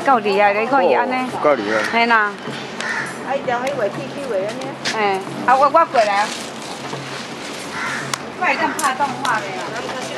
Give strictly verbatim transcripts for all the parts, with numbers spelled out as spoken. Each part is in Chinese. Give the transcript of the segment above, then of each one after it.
够厉害，你可以安尼。 够厉害。 嘿啦。 啊，伊条迄画 Q Q 的安尼。 嘿，啊我我过来。我会当拍动画的啦。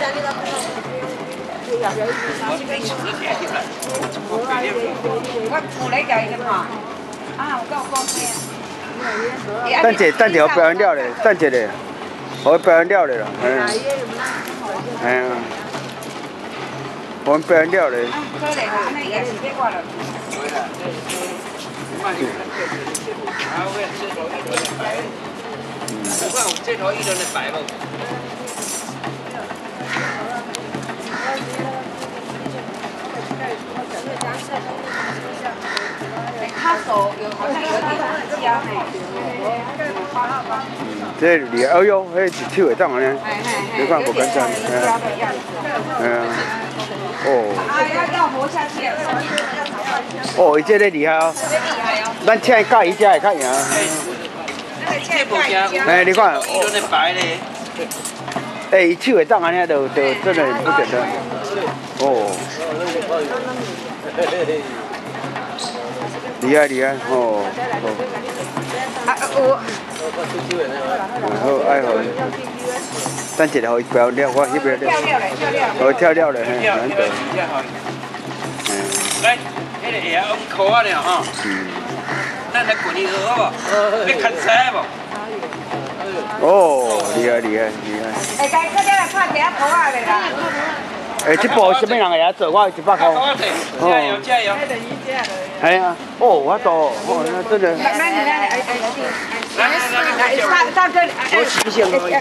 我附你家的嘛。啊，有够高兴。 等者等者，我表演了咧，等者咧，我表演了咧啦。嗯。哎呀。我表演了咧。 可能啊，安尼也是别我了。 我有这头一轮的白无？ 他手有好像有点僵哎。 这里，哎呦，迄一手会当安尼，你看无简单，哎呀，哦。 啊，要要活下去。 哦，伊这个厉害哦。咱请伊教伊才会较赢。哎，你看， 一轮的白嘞。 哎，伊手会当安尼，就就真的不简单。哦。厉害厉害，哦哦。 啊有。 好，爱好。等一下，互伊表了，我翕了。 跳了嘞，跳了。 哦，跳了嘞，嘿，难得。 来，迄个下用裤啊了吼。嗯。咱来滚一个好无？要看车无？ 哦，厉害厉害厉害。 哎，该快点来看一下裤啊嘞啦。 哎，这部什么人会晓做？我一百块。 加油加油！ 哎呀，哦，我多，哦，那真的。 来来来，哎哎，来来来，上上这里。 我洗洗。